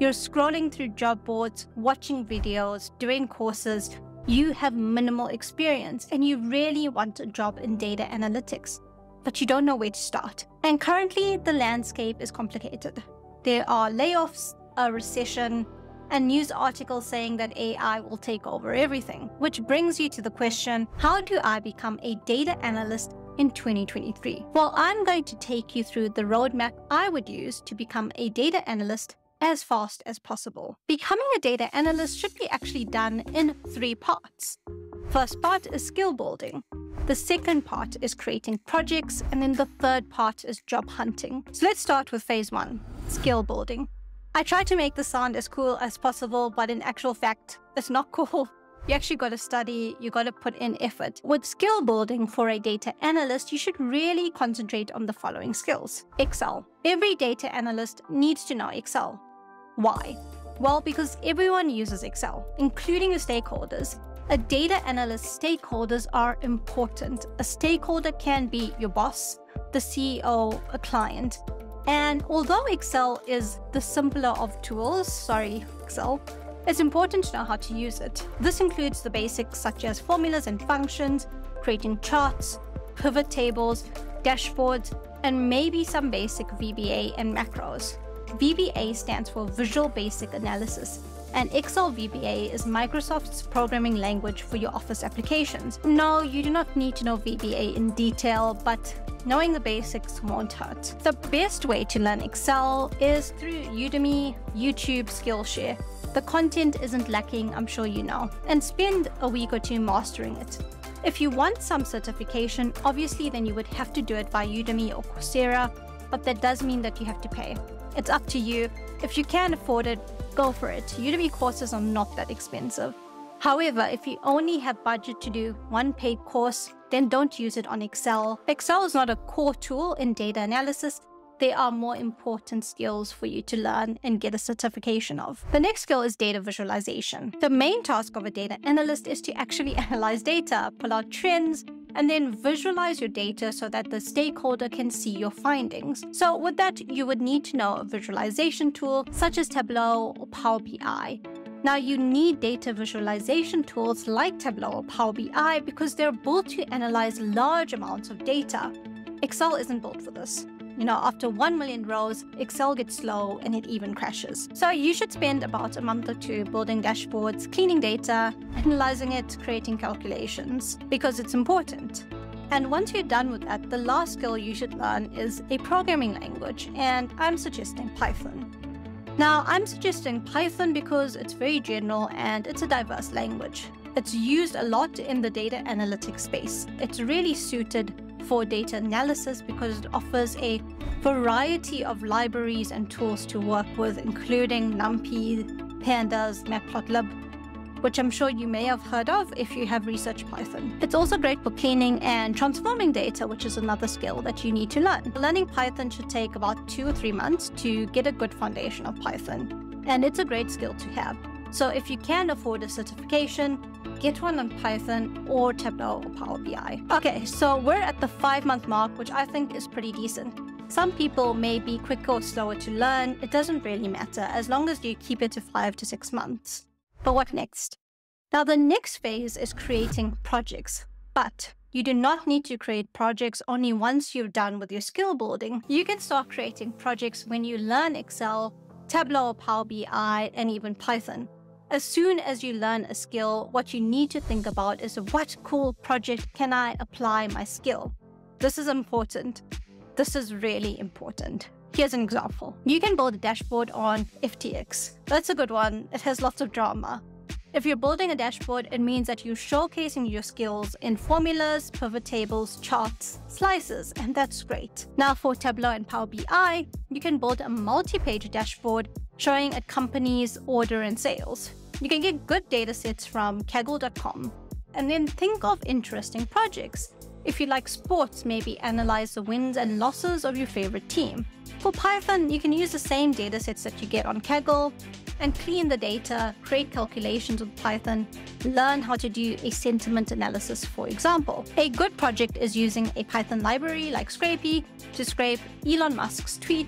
You're scrolling through job boards, watching videos, doing courses. You have minimal experience and you really want a job in data analytics, but you don't know where to start. And currently, the landscape is complicated. There are layoffs, a recession, and news articles saying that AI will take over everything, which brings you to the question, how do I become a data analyst in 2023? Well, I'm going to take you through the roadmap I would use to become a data analyst as fast as possible. Becoming a data analyst should be actually done in 3 parts. First part is skill building. The second part is creating projects, and then the third part is job hunting. So let's start with phase 1, skill building. I try to make this sound as cool as possible, but in actual fact, it's not cool. You actually got to study, you got to put in effort. With skill building for a data analyst, you should really concentrate on the following skills. Excel. Every data analyst needs to know Excel. Why? Well, because everyone uses Excel, including your stakeholders. A data analyst's stakeholders are important. A stakeholder can be your boss, the CEO, a client. And although Excel is the simpler of tools, Excel, it's important to know how to use it. This includes the basics such as formulas and functions, creating charts, pivot tables, dashboards, and maybe some basic VBA and macros. VBA stands for Visual Basic Analysis, and Excel VBA is Microsoft's programming language for your Office applications. No, you do not need to know VBA in detail, but knowing the basics won't hurt. The best way to learn Excel is through Udemy, YouTube, Skillshare. The content isn't lacking, I'm sure you know, and spend a week or 2 mastering it. If you want some certification, obviously then you would have to do it via Udemy or Coursera, but that does mean that you have to pay. It's up to you. If you can afford it, go for it. Udemy courses are not that expensive. However, if you only have budget to do 1 paid course, then don't use it on Excel. Excel is not a core tool in data analysis. There are more important skills for you to learn and get a certification of. The next skill is data visualization. The main task of a data analyst is to actually analyze data, pull out trends, and then visualize your data so that the stakeholder can see your findings. So with that, you would need to know a visualization tool such as Tableau or Power BI. Now, you need data visualization tools like Tableau or Power BI because they're built to analyze large amounts of data. Excel isn't built for this. After 1 million rows, Excel gets slow and it even crashes. So you should spend about a month or 2 building dashboards, cleaning data, analyzing it, creating calculations, because it's important. And once you're done with that, the last skill you should learn is a programming language, and I'm suggesting Python. Now, I'm suggesting Python because it's very general and it's a diverse language. It's used a lot in the data analytics space. It's really suited for data analysis because it offers a variety of libraries and tools to work with, including NumPy, Pandas, Matplotlib, which I'm sure you may have heard of if you have researched Python. It's also great for cleaning and transforming data, which is another skill that you need to learn. Learning Python should take about 2 or 3 months to get a good foundation of Python, and it's a great skill to have. So if you can afford a certification, get one on Python or Tableau or Power BI. Okay, so we're at the 5-month mark, which I think is pretty decent. Some people may be quicker or slower to learn. It doesn't really matter as long as you keep it to 5 to 6 months. But what next? Now, the next phase is creating projects, but you do not need to create projects only once you're done with your skill building. You can start creating projects when you learn Excel, Tableau, Power BI, and even Python. As soon as you learn a skill, what you need to think about is what cool project can I apply my skill? This is important. This is really important. Here's an example. You can build a dashboard on FTX. That's a good one. It has lots of drama. If you're building a dashboard, it means that you're showcasing your skills in formulas, pivot tables, charts, slices, and that's great. Now for Tableau and Power BI, you can build a multi-page dashboard showing a company's order and sales. You can get good data sets from Kaggle.com. And then think of interesting projects. If you like sports, maybe analyze the wins and losses of your favorite team. For Python, you can use the same datasets that you get on Kaggle and clean the data, create calculations with Python, learn how to do a sentiment analysis, for example. A good project is using a Python library like Scrapy to scrape Elon Musk's tweets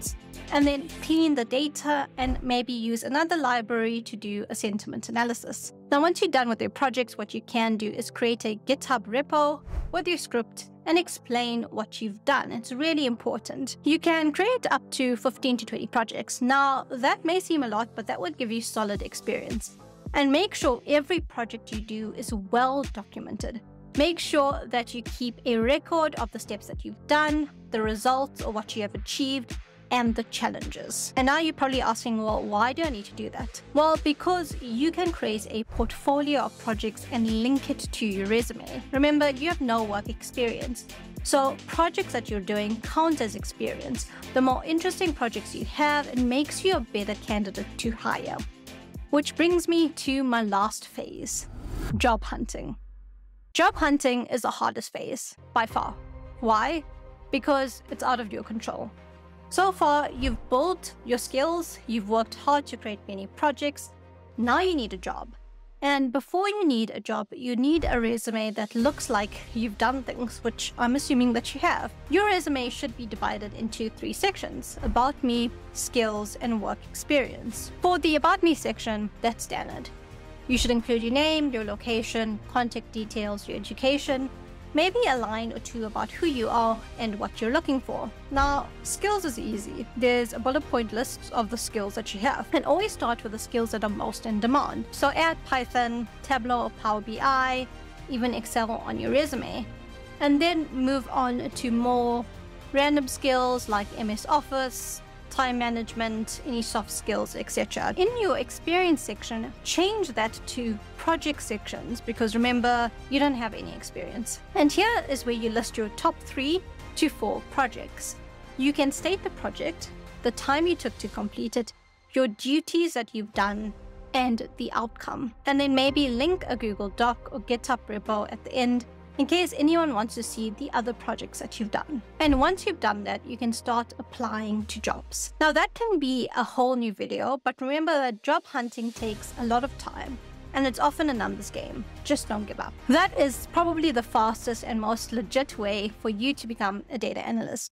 and then clean the data and maybe use another library to do a sentiment analysis. Now, once you're done with your projects, what you can do is create a GitHub repo with your script and explain what you've done. It's really important. You can create up to 15 to 20 projects. Now, that may seem a lot, but that would give you solid experience. And make sure every project you do is well documented. Make sure that you keep a record of the steps that you've done, the results or what you have achieved, and the challenges. And now you're probably asking, well, why do I need to do that? Well, because you can create a portfolio of projects and link it to your resume. Remember, you have no work experience. So projects that you're doing count as experience. The more interesting projects you have, it makes you a better candidate to hire. Which brings me to my last phase, job hunting. Job hunting is the hardest phase by far. Why? Because it's out of your control. So far, you've built your skills, you've worked hard to create many projects. Now you need a job. And before you need a job, you need a resume that looks like you've done things, which I'm assuming that you have. Your resume should be divided into 3 sections: About Me, Skills, and Work Experience. For the About Me section, that's standard. You should include your name, your location, contact details, your education, maybe a line or 2 about who you are and what you're looking for. Now, skills is easy. There's a bullet point list of the skills that you have. And always start with the skills that are most in demand. So add Python, Tableau, or Power BI, even Excel on your resume. And then move on to more random skills like MS Office, time management, any soft skills, etc. In your experience section, change that to project sections, because remember, you don't have any experience. And here is where you list your top 3 to 4 projects. You can state the project, the time you took to complete it, your duties that you've done, and the outcome. And then maybe link a Google Doc or GitHub repo at the end in case anyone wants to see the other projects that you've done. And once you've done that, you can start applying to jobs. Now, that can be a whole new video, but remember that job hunting takes a lot of time and it's often a numbers game. Just don't give up. That is probably the fastest and most legit way for you to become a data analyst.